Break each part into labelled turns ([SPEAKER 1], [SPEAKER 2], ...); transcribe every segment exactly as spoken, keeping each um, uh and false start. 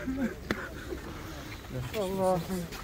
[SPEAKER 1] Allah'ım.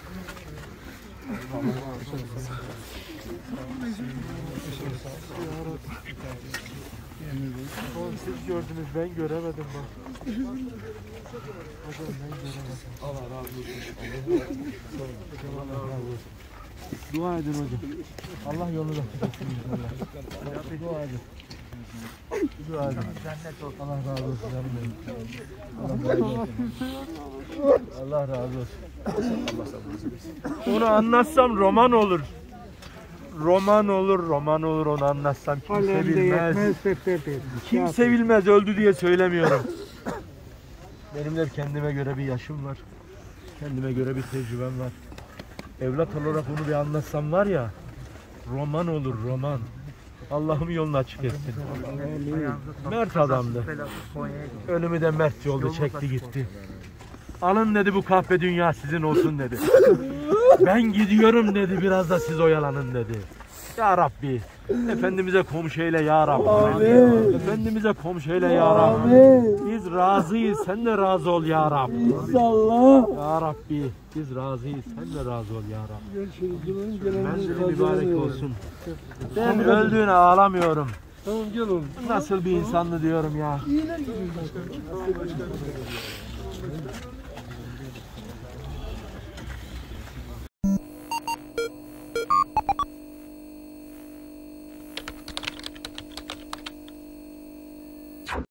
[SPEAKER 1] Oğlum siz gördünüz, ben göremedim bak. Hocam ben göremedim. Allah razı olsun. Allah razı olsun. Dua edin hocam. Allah yolunu da tutsun inşallah. Dua edin. Dua edin. Allah razı olsun. Allah razı olsun. Allah razı olsun. Onu anlatsam roman olur. Roman olur, roman olur, onu anlatsam kimse bilmez. Kimse bilmez, öldü diye söylemiyorum. Benim de kendime göre bir yaşım var. Kendime göre bir tecrübem var. Evlat olarak bunu bir anlatsam var ya, roman olur, roman. Allah'ım yolunu açık etsin. Mert adamdı. Ölümü de mert yolda çekti gitti. Alın dedi, bu kahpe dünya sizin olsun dedi. Ben gidiyorum dedi, biraz da siz oyalanın dedi. Ya Rabbi, Efendimiz'e komşu eyle ya Rabbi. Amin. Efendimiz'e komşu eyle ya Rabbi. Amin. Biz razıyız, sen de razı ol ya Rabbi. İnşallah. Ya Rabbi, biz razıyız, sen de razı ol ya Rabbi. Menzili mübarek olsun. Ben öldüğüne ağlamıyorum. Tamam gel oğlum. Nasıl bir insandı diyorum ya.